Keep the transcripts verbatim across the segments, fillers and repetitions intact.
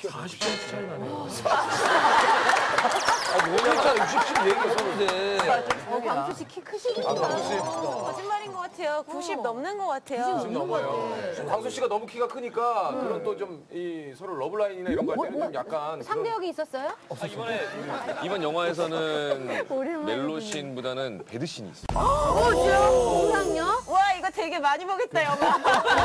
사십 센티미터 차이 나네요. 아, 뭐냐, 육십칠 얘기했었는데. 어, 광수 씨 키 크시겠다. 아, 광수 씨. 거짓말인 것 같아요. 구십 넘는 것 같아요. 구십 넘어요. 광수 씨가 너무 키가 크니까 그런 또 좀 이 서로 러브라인이나 이런 거 할 때는 좀 약간. 상대역이 있었어요? 아, 이번에 이번 영화에서는 멜로씬보다는 배드씬이 있어요. 어, 진짜? 동상요? 와, 이거 되게 많이 보겠다, 영화.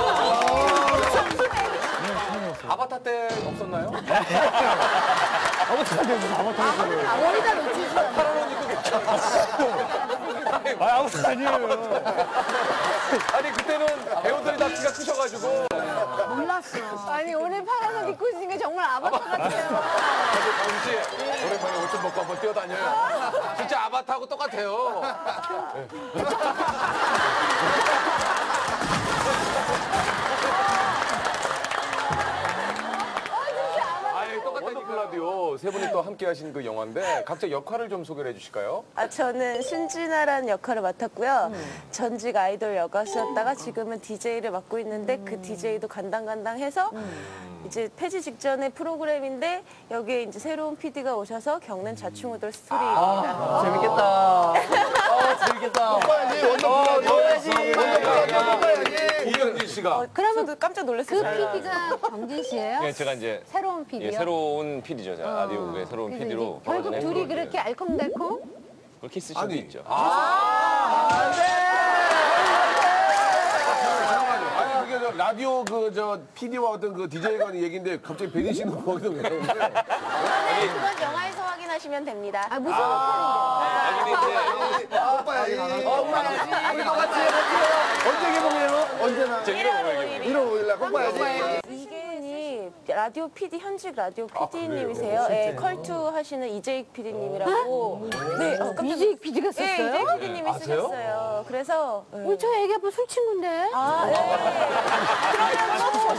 아바타 때 없었나요? 아무튼 안 돼요, 아무튼 안 돼요. 아, 머리다 놓치지. 파란 옷 입고 계셨죠? 아, 아무튼 아니에요. 아니, 그때는 배우들이 다 키가 크셔가지고. 몰랐어. 아니, 오늘 파란 옷 입고 있으니까 정말 아바타 같아요. 광수 씨, 오랜만에 옷 좀 벗고 한번 뛰어다녀요. 진짜 아바타하고 똑같아요. 아예 똑같다니까. 라디오 세 분이 또 함께 하신 그 영화인데 각자 역할을 좀 소개를 해주실까요? 아, 저는 신진아라는 역할을 맡았고요. 전직 아이돌 여가수였다가 지금은 디제이를 맡고 있는데 그 디제이도 간당간당해서 이제 폐지 직전의 프로그램인데 여기에 이제 새로운 피디가 오셔서 겪는 자충우돌 스토리입니다. 재밌겠다. 아, 재밌겠다. 오빠야지, 원더풀 라디오. 이경진 씨가. 그러면 저도 깜짝 그 놀랐어요. 피디가 광진 씨예요? 예, 제가 이제 새로운 피디요? 예, 새로운 피디죠. 제가 라디오국의 새로운 그래서 피디로. 이제 결국 전에 둘이 그렇게 그렇게 알콩달콩? 그렇게 있을 수도 있죠. 아니 그게 저 라디오 그 저 피디와 어떤 그 디제이 간의 얘기인데 갑자기 배린 씨는 거기서 왜 그러는데? 네, 그건 영화에서 확인하시면 됩니다. 아, 무슨 역할인데? 오빠야지. 우리 똑같이 언제 개봉해요? 언제나. 저 이런 거 얘기해요. 일월 오일 날 오빠야지. 이분이 라디오 피디, 현직 라디오 피디님이세요. 네, 컬투 하시는 이재익 피디님이라고. 네, 어, 깜짝 이재익 피디가 네, 썼어요? 이재익 피디님이 쓰셨어요. 그래서. 네. 우리 저 애기 아빠 술 친구인데? 아, 네. 그러면 꼭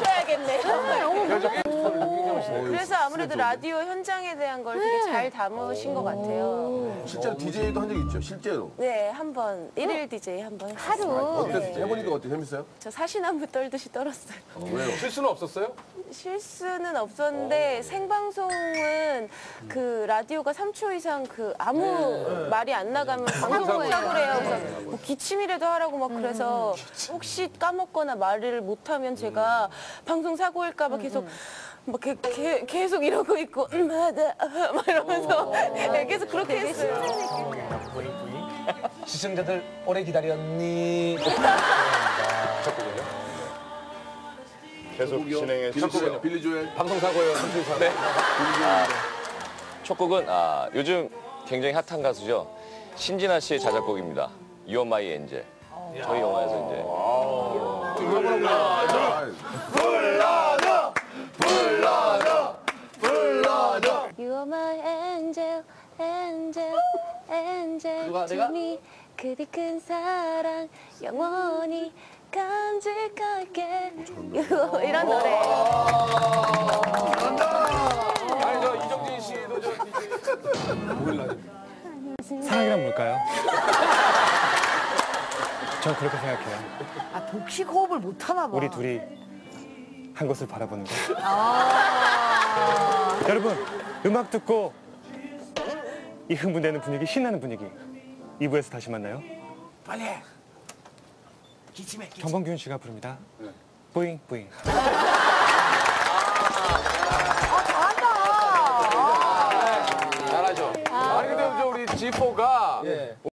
보셔야겠네요. 그래서 아무래도 라디오 현장에 대한 걸 되게 잘 담으신 것 같아요. 실제로 디제이도 한 적 있죠? 실제로. 네, 한 번, 일일 디제이 한 번 했어요. 하루. 어때? 해보니까 어때? 재밌어요? 저 사시나무 떨듯이 떨었어요. 왜요? 실수는 없었어요? 실수는 없었는데 생방송은 그 라디오가 삼 초 이상 그 아무 말이 안 나가면 방송 사고를 해요. 그래서 뭐 기침이라도 하라고 막 그래서 혹시 까먹거나 말을 못하면 제가 방송 사고일까 봐 계속 막 개, 개, 계속 이러고 있고 음, 맞아 막 이러면서 네, 계속 그렇게 했어요. 시청자들 오래 기다렸니? 계속 진행해 빌리 조엘. 빌리 조엘. 방송 사고예요, 삼 초 이상. 네. 첫 곡은 아, 요즘 굉장히 핫한 가수죠. 신진아 씨의 자작곡입니다. You're My Angel. 저희 영화에서 이제 불러줘! 불러줘! 불러줘! You are my angel, angel, angel 누가, to 내가? me. 그리 큰 사랑 영원히 간직할게. 이런 노래. 아니, 저 이정진 씨도 저 디제이. 사랑이란 뭘까요? 전 그렇게 생각해요. 아, 복식 호흡을 못 하나 봐. 우리 둘이 한 곳을 바라보는 거. 아. 여러분, 음악 듣고 이 흥분되는 분위기, 신나는 분위기. 이 부에서 다시 만나요. 빨리 해. 정범균 씨가 부릅니다. 뿌잉, 뿌잉. 잘하죠. 아니, 근데 저 우리 지포가